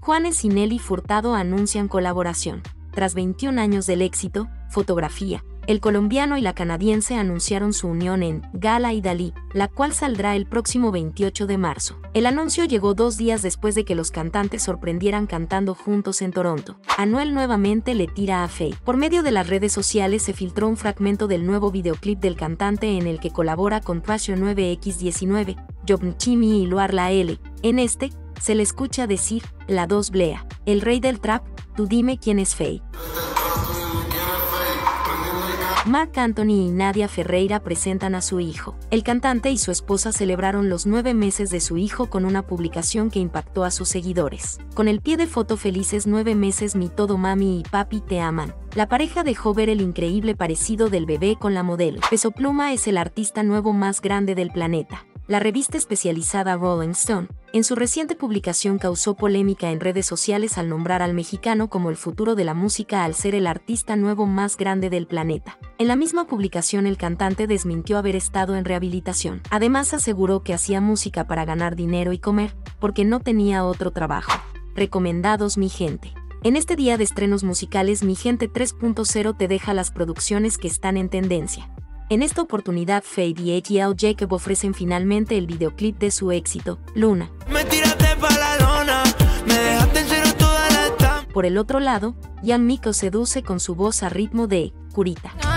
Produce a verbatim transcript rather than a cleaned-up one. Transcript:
Juanes y Nelly Furtado anuncian colaboración. Tras veintiún años del éxito, Fotografía, el colombiano y la canadiense anunciaron su unión en Gala y Dalí, la cual saldrá el próximo veintiocho de marzo. El anuncio llegó dos días después de que los cantantes sorprendieran cantando juntos en Toronto. Anuel nuevamente le tira a Feid. Por medio de las redes sociales se filtró un fragmento del nuevo videoclip del cantante en el que colabora con Passion nueve equis diecinueve, Job Chimmy y Luar La L. En este, se le escucha decir, la dos Blea, el rey del trap, tú dime quién es Feid. Marc Anthony y Nadia Ferreira presentan a su hijo. El cantante y su esposa celebraron los nueve meses de su hijo con una publicación que impactó a sus seguidores. Con el pie de foto felices nueve meses mi todo mami y papi te aman. La pareja dejó ver el increíble parecido del bebé con la modelo. Peso Pluma es el artista nuevo más grande del planeta. La revista especializada Rolling Stone, en su reciente publicación causó polémica en redes sociales al nombrar al mexicano como el futuro de la música al ser el artista nuevo más grande del planeta. En la misma publicación el cantante desmintió haber estado en rehabilitación. Además aseguró que hacía música para ganar dinero y comer, porque no tenía otro trabajo. Recomendados mi gente. En este día de estrenos musicales Mi Gente tres punto cero te deja las producciones que están en tendencia. En esta oportunidad Feid y H L Jacob ofrecen finalmente el videoclip de su éxito, Luna. Me tiraste pa' la lona, me dejaste en cero toda la etapa. Por el otro lado, Young Miko seduce con su voz a ritmo de Curita.